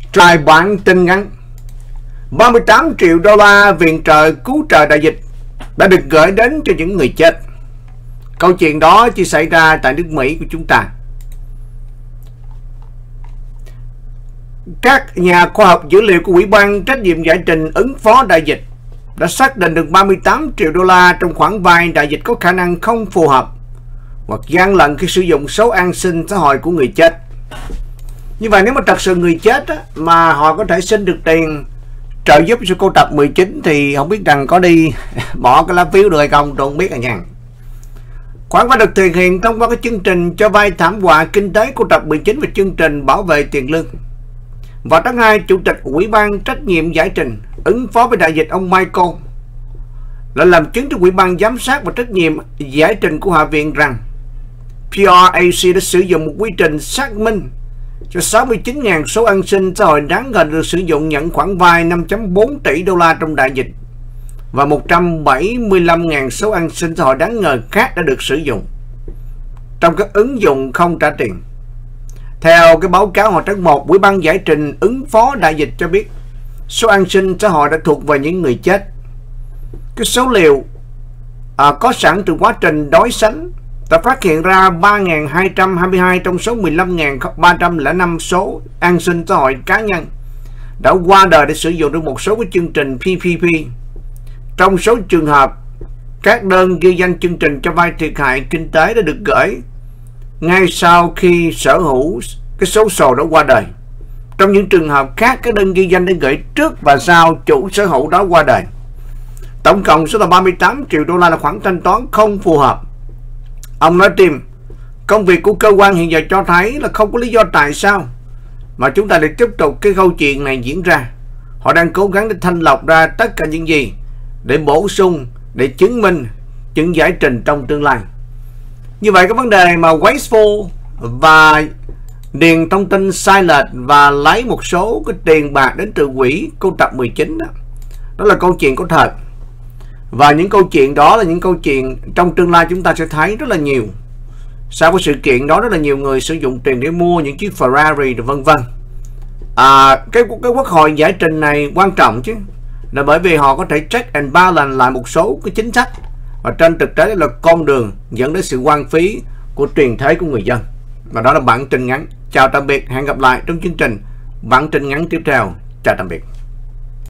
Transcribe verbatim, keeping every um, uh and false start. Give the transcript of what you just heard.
Trại bản tin ngắn. ba mươi tám triệu đô la viện trợ cứu trợ đại dịch đã được gửi đến cho những người chết. Câu chuyện đó chỉ xảy ra tại nước Mỹ của chúng ta. Các nhà khoa học dữ liệu của Ủy ban trách nhiệm giải trình ứng phó đại dịch đã xác định được ba mươi tám triệu đô la trong khoản vay đại dịch có khả năng không phù hợp hoặc gian lận khi sử dụng số an sinh xã hội của người chết. Như vậy nếu mà thật sự người chết á, mà họ có thể xin được tiền trợ giúp cho cô tập mười chín thì không biết rằng có đi bỏ cái lá phiếu được hay không, tôi không biết à nha. Khoản vay được thực hiện thông qua cái chương trình cho vay thảm họa kinh tế của tập mười chín và chương trình bảo vệ tiền lương. Vào tháng hai, Chủ tịch Ủy ban trách nhiệm giải trình ứng phó với đại dịch ông Michael đã làm chứng trước Ủy ban giám sát và trách nhiệm giải trình của Hạ viện rằng pê rờ a xê đã sử dụng một quy trình xác minh cho sáu mươi chín nghìn số an sinh xã hội đáng ngờ được sử dụng nhận khoản vay năm phẩy bốn tỷ đô la trong đại dịch và một trăm bảy mươi lăm nghìn số an sinh xã hội đáng ngờ khác đã được sử dụng trong các ứng dụng không trả tiền. Theo cái báo cáo hồi tháng một, Ủy ban giải trình ứng phó đại dịch cho biết số an sinh xã hội đã thuộc về những người chết. Cái số liệu à, có sẵn từ quá trình đối sánh đã phát hiện ra ba nghìn hai trăm hai mươi hai trong số mười lăm nghìn ba trăm lẻ năm số an sinh xã hội cá nhân đã qua đời để sử dụng trong một số cái chương trình pê pê pê. Trong số trường hợp các đơn ghi danh chương trình cho vay thiệt hại kinh tế đã được gửi ngay sau khi sở hữu cái số sổ đó qua đời. Trong những trường hợp khác, các đơn ghi danh đã gửi trước và sau chủ sở hữu đó qua đời. Tổng cộng số là ba mươi tám triệu đô la là khoản thanh toán không phù hợp. Ông nói thêm, công việc của cơ quan hiện giờ cho thấy là không có lý do tại sao mà chúng ta để tiếp tục cái câu chuyện này diễn ra. Họ đang cố gắng để thanh lọc ra tất cả những gì để bổ sung, để chứng minh những giải trình trong tương lai. Như vậy cái vấn đề mà wasteful và điền thông tin sai lệch và lấy một số cái tiền bạc đến từ quỹ cô tập mười chín đó, đó là câu chuyện có thật. Và những câu chuyện đó là những câu chuyện trong tương lai chúng ta sẽ thấy rất là nhiều. Sau cái sự kiện đó rất là nhiều người sử dụng tiền để mua những chiếc Ferrari vân vân. À, cái, cái quốc hội giải trình này quan trọng chứ, là bởi vì họ có thể check and balance lại một số cái chính sách và trên thực tế là con đường dẫn đến sự hoang phí của tiền thế của người dân. Và đó là bản tin ngắn. Chào tạm biệt, hẹn gặp lại trong chương trình bản tin ngắn tiếp theo. Chào tạm biệt.